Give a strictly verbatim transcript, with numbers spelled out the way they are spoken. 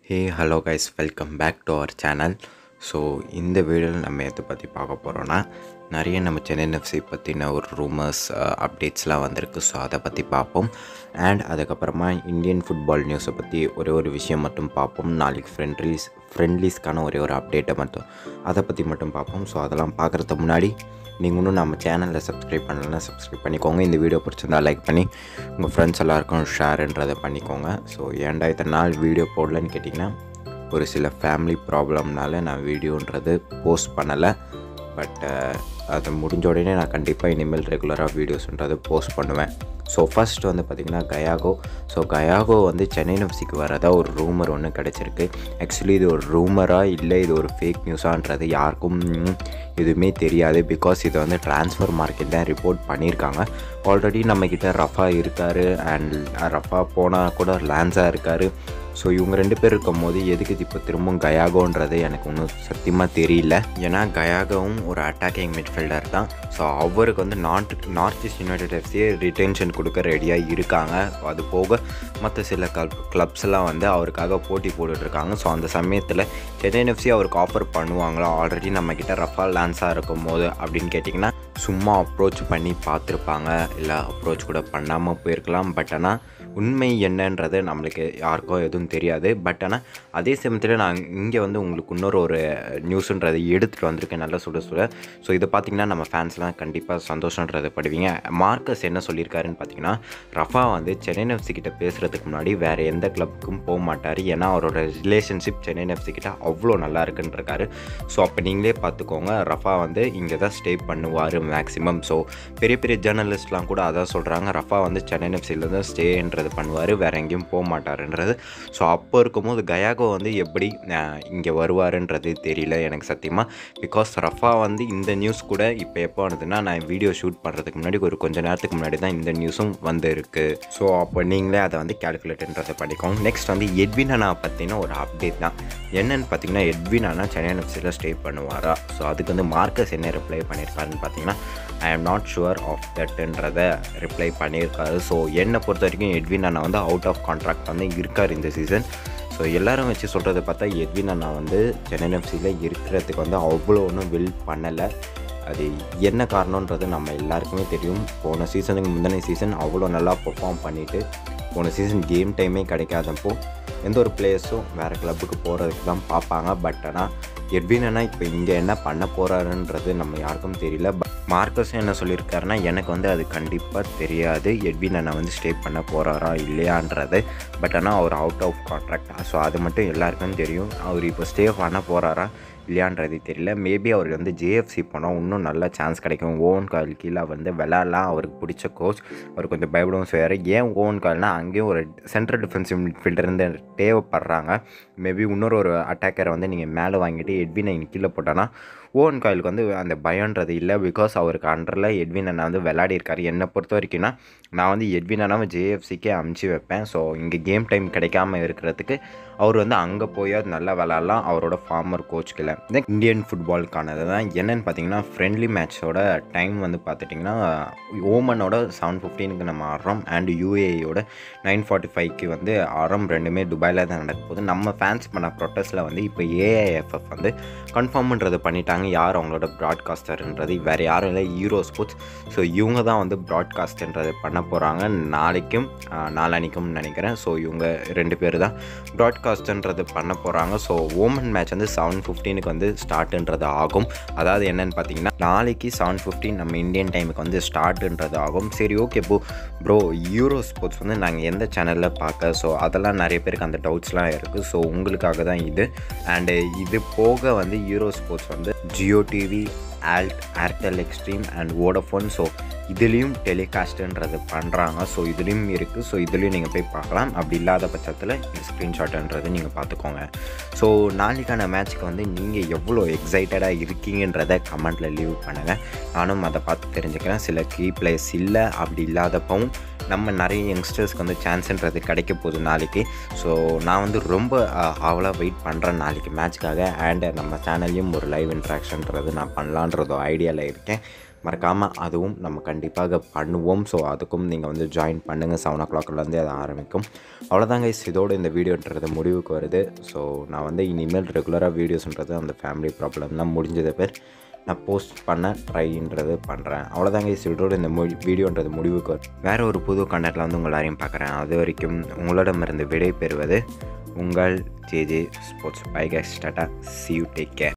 Hey hello guys, welcome back to our channel. So இந்த வீடியோவில் நம்ம எதை பற்றி பார்க்க போகிறோன்னா, நிறைய நம்ம சென்னை எஃப்சி பற்றின ஒரு ரூமர்ஸ் அப்டேட்ஸ்லாம் வந்திருக்கு. ஸோ அதை பற்றி பார்ப்போம். அண்ட் அதுக்கப்புறமா இந்தியன் ஃபுட்பால் நியூஸை பற்றி ஒரே ஒரு விஷயம் மட்டும் பார்ப்போம். நாளைக்கு ஃப்ரெண்ட்லிஸ் ஃப்ரெண்ட்லிஸ்க்கான ஒரே ஒரு அப்டேட்டை மட்டும் அதை பற்றி மட்டும் பார்ப்போம். ஸோ அதெல்லாம் பார்க்குறதுக்கு முன்னாடி நீங்கள் இன்னும் நம்ம சேனலில் சப்ஸ்கிரைப் பண்ணலைன்னா சப்ஸ்கிரைப் பண்ணிக்கோங்க. இந்த வீடியோ பிடிச்சிருந்தால் லைக் பண்ணி உங்கள் ஃப்ரெண்ட்ஸ் எல்லாருக்கும் ஷேருன்றதை பண்ணிக்கோங்க. ஸோ ஏன்டா இத்தனை நாள் வீடியோ போடலன்னு கேட்டிங்கன்னா, ஒரு சில ஃபேமிலி ப்ராப்ளம்னால நான் வீடியோன்றது போஸ்ட் பண்ணலை. பட் அது முடிஞ்ச உடனே நான் கண்டிப்பாக இனிமேல் ரெகுலராக வீடியோஸ்ன்றது போஸ்ட் பண்ணுவேன். ஸோ ஃபஸ்ட் வந்து பார்த்திங்கன்னா கயாகோ. ஸோ கயாகோ வந்து சென்னை எஃப்சிக்கு வரதா ஒரு ரூமர் ஒன்று கிடச்சிருக்கு. ஆக்சுவலி இது ஒரு ரூமராக இல்லை இது ஒரு ஃபேக் நியூஸான்றது யாருக்கும் எதுவுமே தெரியாது. பிகாஸ் இதை வந்து ட்ரான்ஸ்ஃபர் மார்க்கெட் தான் ரிப்போர்ட் பண்ணியிருக்காங்க. ஆல்ரெடி நம்மக்கிட்ட ரஃபா இருக்கார், அண்ட் ரஃபா போனால் கூட லான்ஸாக இருக்கார். ஸோ இவங்க ரெண்டு பேர் இருக்கும் போது எதுக்கு இப்போ திரும்பவும் கயாகோன்றது எனக்கு ஒன்றும் சத்தியமாக தெரியல. ஏன்னா கயாகவும் ஒரு அட்டாக்கிங் மிட்ஃபீல்டர் தான். ஸோ அவருக்கு வந்து நார்த் நார்த் ஈஸ்ட் யுனைடெட் எஃப்சியை ரிட்டென்ஷன் கொடுக்க ரெடியாக இருக்காங்க. அது போக மற்ற சில கிளப் கிளப்ஸ் எல்லாம் வந்து அவருக்காக போட்டி போட்டுட்ருக்காங்க. ஸோ அந்த சமயத்தில் சென்னை எஃப்சி அவருக்கு ஆஃபர் பண்ணுவாங்களா, ஆல்ரெடி நம்மக்கிட்ட ரஃபா லான்ஸாக இருக்கும் போது அப்படின்னு கேட்டிங்கன்னா, சும்மா அப்ரோச் பண்ணி பார்த்துருப்பாங்க, இல்லை அப்ரோச் கூட பண்ணாமல் போயிருக்கலாம். பட் ஆனால் உண்மை என்னன்றது நம்மளுக்கு யாருக்கும் எதுவும் தெரியாது. பட் ஆனால் அதே சமயத்தில் நான் இங்கே வந்து உங்களுக்கு இன்னொரு ஒரு நியூஸுன்றதை எடுத்துகிட்டு வந்திருக்கேன், நல்லா சுட சுட. ஸோ இதை பார்த்திங்கன்னா நம்ம ஃபேன்ஸ்லாம் கண்டிப்பாக சந்தோஷன்றதை படுவீங்க. மார்க்கஸ் என்ன சொல்லியிருக்காருன்னு பார்த்தீங்கன்னா, ரஃபா வந்து சென்னை எஃப்சி கிட்ட பேசுகிறதுக்கு முன்னாடி வேறு எந்த கிளப்புக்கும் போக மாட்டார். ஏன்னா அவரோட ரிலேஷன்ஷிப் சென்னை எஃப்சி கிட்ட அவ்வளோ நல்லா இருக்குன்றிருக்காரு. ஸோ அப்போ நீங்களே பார்த்துக்கோங்க, ரஃபா வந்து இங்கே தான் ஸ்டே பண்ணுவார் மேக்ஸிமம். ஸோ பெரிய பெரிய ஜேர்னலிஸ்ட்லாம் கூட அதான் சொல்கிறாங்க, ரஃபா வந்து சென்னை எஃப்சியில் தான் ஸ்டேன்றது பண்ணுவார், வேறு எங்கேயும் போக மாட்டாருன்றது. ஸோ அப்போ இருக்கும்போது கயாகோ வந்து எப்படி இங்கே வருவாருன்றது தெரியல எனக்கு சத்தியமாக. பிகாஸ் ரஃபா வந்து இந்த நியூஸ் கூட இப்போ எப்போ வந்ததுன்னா, நான் வீடியோ ஷூட் பண்ணுறதுக்கு முன்னாடி ஒரு கொஞ்சம் நேரத்துக்கு முன்னாடி தான் இந்த நியூஸும் வந்து இருக்குது. ஸோ அப்போ நீங்களே அதை வந்து கேல்குலேட்டுன்றதை பண்ணிக்கோங்க. நெக்ஸ்ட் வந்து எட்வின் அண்ணா பற்றின ஒரு அப்டேட் தான். என்னென்னு பார்த்தீங்கன்னா, எட்வின் அண்ணா சென்னை எஃப்சியில் ஸ்டே பண்ணுவாரா? ஸோ அதுக்கு வந்து மார்க்கஸ் என்ன ரிப்ளை பண்ணியிருக்காருன்னு பார்த்தீங்கன்னா, I am not sure of தட்ன்றதை ரிப்ளை பண்ணியிருக்காரு. ஸோ என்னை பொறுத்த வரைக்கும் எட்வின் அண்ணா வந்து அவுட் ஆஃப் கான்ட்ராக்ட் வந்து இருக்கார் இந்த சீசன். ஸோ எல்லோரும் வச்சு சொல்கிறத பார்த்தா எட்வின் அண்ணா வந்து சென்னை எஃப்சியில் இருக்கிறதுக்கு வந்து அவ்வளோ ஒன்றும் வில் பண்ணலை. அது என்ன காரணன்றது நம்ம எல்லாருக்குமே தெரியும். போன சீசனுக்கு முந்தின சீசன் அவ்வளோ நல்லா பெர்ஃபார்ம் பண்ணிவிட்டு போன சீசன் கேம் டைமே கிடைக்காதப்போ எந்த ஒரு பிளேயர்ஸும் வேறு கிளப்புக்கு போகிறதுக்கு தான் பார்ப்பாங்க. பட் ஆனால் எட்வின் அண்ணா இப்போ இங்கே என்ன பண்ண போகிறாருன்றது நம்ம யாருக்கும் தெரியல. மார்க்கஸ் என்ன சொல்லியிருக்காருன்னா, எனக்கு வந்து அது கண்டிப்பாக தெரியாது எட்வின் அண்ணா வந்து ஸ்டே பண்ண போகிறாரா இல்லையான்றது. பட் ஆனால் அவர் அவுட் ஆஃப் கான்ட்ராக்ட். ஸோ அது மட்டும் எல்லாருக்கும் தெரியும். அவர் இப்போ ஸ்டே பண்ண போகிறாரா இல்லையான்றது தெரியல. மேபி அவர் வந்து ஜேஎஃப்சி போனால் இன்னும் நல்ல சான்ஸ் கிடைக்கும். ஓவன் கால் கீழே வந்து விளாட்லாம். அவருக்கு பிடிச்ச கோச், அவர் கொஞ்சம் பயப்படவும் செய்வார். ஏன் ஓவன் கால்னால் அங்கேயும் ஒரு சென்ட்ரல் டிஃபென்சிவ் மிட்ஃபீல்டர் இருந்து தேவைப்படுறாங்க. மேபி இன்னொரு ஒரு அட்டாக்கரை வந்து நீங்கள் மேலே வாங்கிட்டு எட்வினை கீழே போட்டோன்னா ஓவன் காயிலுக்கு வந்து அந்த பயன்றது இல்லை. பிகாஸ் அவருக்கு அண்டரில் எட்வின் அண்ணா வந்து விளையாடி இருக்கார். என்னை பொறுத்த வரைக்கும்னா நான் வந்து எட்வின் அண்ணாவை ஜேஎஃப்சிக்கே அமுச்சு வைப்பேன். ஸோ இங்கே கேம் டைம் கிடைக்காமல் இருக்கிறதுக்கு அவர் வந்து அங்கே போய் அது நல்லா விளாட்லாம் அவரோட ஃபார்மர் கோச்சுக்கில். இந்தியன் ஃபுட்பாலுக்கானது தான். என்னென்னு பார்த்தீங்கன்னா, ஃப்ரெண்ட்லி மேட்சோட டைம் வந்து பார்த்துட்டிங்கன்னா, ஓமனோட செவன் ஃபிஃப்டீனுக்கு நம்ம ஆடுறோம், அண்ட் யூஏயோட நைன் ஃபார்ட்டி ஃபைவ்க்கு வந்து ஆடுறோம். ரெண்டுமே துபாயில் தான் நடக்க போகுது. நம்ம ஃபேன்ஸ் பண்ண ப்ரொட்டஸ்ட்டில் வந்து இப்போ ஏஐஎஃப்எஃப் வந்து கன்ஃபார்ம்ன்றது பண்ணிட்டாங்க. யார் அவங்களோட ப்ராட்காஸ்டர்ன்றது வேறு யாரும் இல்லை, ஈரோ ஸ்போர்ட்ஸ். ஸோ இவங்க தான் வந்து ப்ராட்காஸ்ட்ன்றது பண்ண போகிறாங்க நாளைக்கும் நாளானிக்கும் நினைக்கிறேன். ஸோ இவங்க ரெண்டு பேர் தான் ப்ராட்காஸ்ட்ன்றது பண்ண போகிறாங்க. ஸோ ஓமன் மேட்ச் வந்து செவன் ஃபிஃப்டீனுக்கு வந்து ஸ்டார்ட்ன்றது ஆகும். அதாவது என்னென்னு பார்த்தீங்கன்னா, நாளைக்கு செவன் ஃபிஃப்டீன் நம்ம இந்தியன் டைமுக்கு வந்து ஸ்டார்ட்ன்றது ஆகும். சரி, okay bro bro Euro sports வந்து நாங்கள் எந்த சேனலில் பார்க்க? ஸோ அதெல்லாம் நிறைய பேருக்கு அந்த டவுட்ஸ்லாம் இருக்குது. ஸோ உங்களுக்காக தான் இது. அண்டு இது போக வந்து ஈரோ ஸ்போர்ட்ஸ் வந்து Jio TV, Alt, Airtel extreme and Vodafone, so இதுலேயும் டெலிகாஸ்ட்டுன்றது பண்ணுறாங்க. ஸோ இதுலேயும் இருக்குது. ஸோ இதுலேயும் நீங்கள் போய் பார்க்கலாம். அப்படி இல்லாத பட்சத்தில் இந்த ஸ்க்ரீன்ஷாட்டுன்றது நீங்கள் பார்த்துக்கோங்க. ஸோ நாளைக்கான மேட்ச்சுக்கு வந்து நீங்கள் எவ்வளோ எக்ஸைட்டடாக இருக்கீங்கன்றதை கமெண்ட்டில் லீவ் பண்ணுங்கள். நானும் அதை பார்த்து தெரிஞ்சுக்கிறேன். சில கீ பிளேயர்ஸ் இல்லை, அப்படி இல்லாதப்பவும் நம்ம நிறைய யங்ஸ்டர்ஸ்க்கு வந்து சான்ஸ்ன்றது கிடைக்க போகுது நாளைக்கு. ஸோ நான் வந்து ரொம்ப ஆவலாக வெயிட் பண்ணுறேன் நாளைக்கு மேட்ச்க்காக. அண்ட் நம்ம சேனல்லையும் ஒரு லைவ் இன்ட்ராக்ஷன்றது நான் பண்ணலான்றதோ ஐடியாவில் இருக்கேன். மறக்காமல் அதுவும் நம்ம கண்டிப்பாக பண்ணுவோம். ஸோ அதுக்கும் நீங்கள் வந்து ஜாயின் பண்ணுங்கள். செவன் ஓ கிளாக்லேருந்தே அது ஆரம்பிக்கும். அவ்வளோதாங்க கைஸ், இதோடு இந்த வீடியோன்றது முடிவுக்கு வருது. ஸோ நான் வந்து இனிமேல் ரெகுலராக வீடியோஸ்ன்றது அந்த ஃபேமிலி ப்ராப்ளம்லாம் முடிஞ்சதை பேர் நான் போஸ்ட் பண்ண ட்ரைன்றது பண்ணுறேன். அவ்வளோதாங்க கைஸ், இதோடு இந்த மொழி வீடியோன்றது முடிவுக்கு வரும். வேறு ஒரு புது கண்டென்ட்டில் வந்து உங்கள் எல்லாரையும் பார்க்குறேன். அது வரைக்கும் உங்களிடமிருந்து விடை பெறுவது உங்கள் JJ sports. Bye guys, tata, see you, take care.